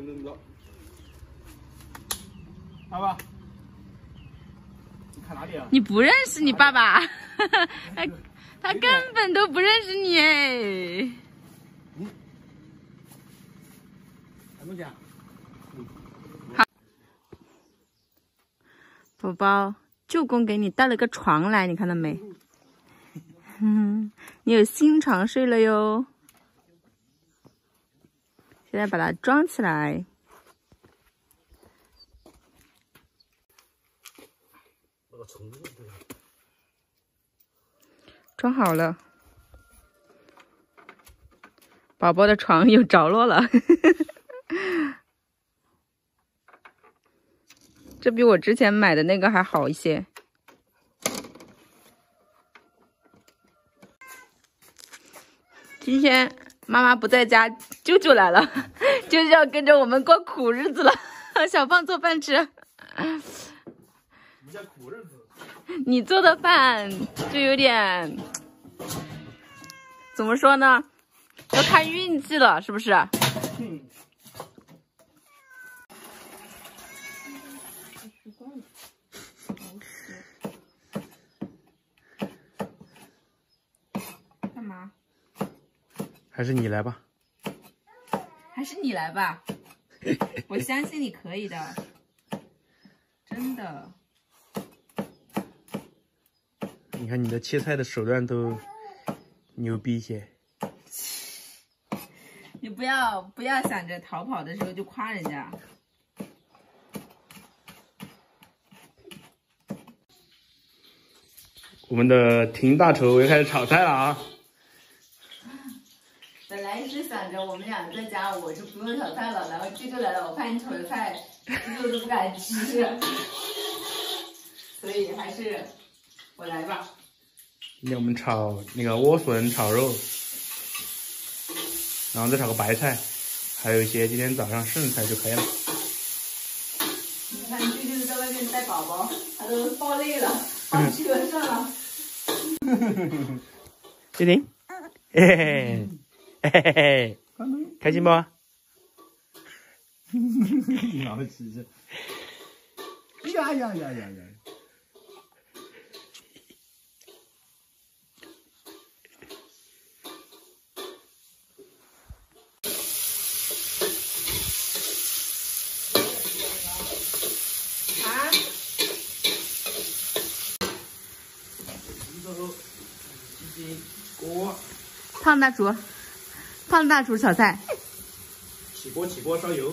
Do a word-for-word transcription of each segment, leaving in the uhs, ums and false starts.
能着。爸爸，你看哪里啊？ 你不认识你爸爸，他他根本都不认识你哎。 嗯，看东西啊？ 好，宝宝，舅公给你带了个床来，你看到没？嗯，你有新床睡了哟。现在把它装起来。 装好了，宝宝的床又着落了，这比我之前买的那个还好一些。今天妈妈不在家，舅舅来了，舅舅要跟着我们过苦日子了。小胖做饭吃。 你家苦日子。 你做的饭就有点，怎么说呢？要看运气了，是不是？嗯。干嘛？ 还是你来吧。 还是你来吧，我相信你可以的，真的。 你看你的切菜的手段都牛逼些。 你不要不要想着逃跑的时候就夸人家。 我们的廷大厨又开始炒菜了啊！ 本来是想着我们俩在家，我就不用炒菜了，然后舅舅来了，我看你炒的菜，舅舅都不敢吃，所以还是我来吧。 今天我们炒那个莴笋炒肉，然后再炒个白菜，还有一些今天早上剩菜就可以了。 你看舅舅在外面带宝宝，他都抱累了，抱车上了。 弟弟，嘿嘿嘿嘿嘿，开心不？你老气气！呀呀呀呀呀！ 锅， 胖大厨，胖大厨炒菜。 起锅，起锅，烧油。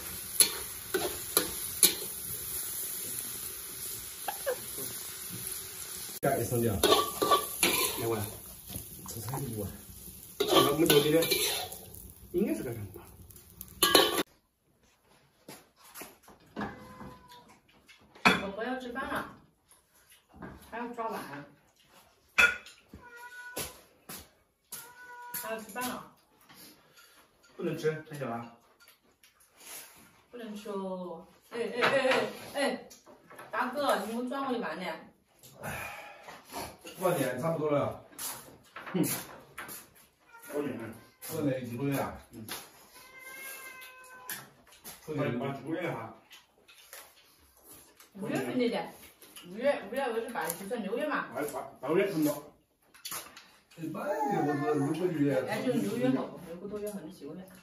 盖一声的，来过来，这菜就不完。那我们做的应该是个什么？ 宝宝要吃饭了，还要刷碗。 还要吃饭了， 不能吃，太小了。 不能吃哦！哎哎哎哎哎，大哥，你给我转过去慢点。 晚点差不多了。 哼，多点， 多点几个月啊？ 嗯。 多点把几个月哈。 五月份的的，五月五月二十八就算六月嘛。 八八八个月差不多。 一般的我是六个月。 哎，就六月后，六个多月后就七个月。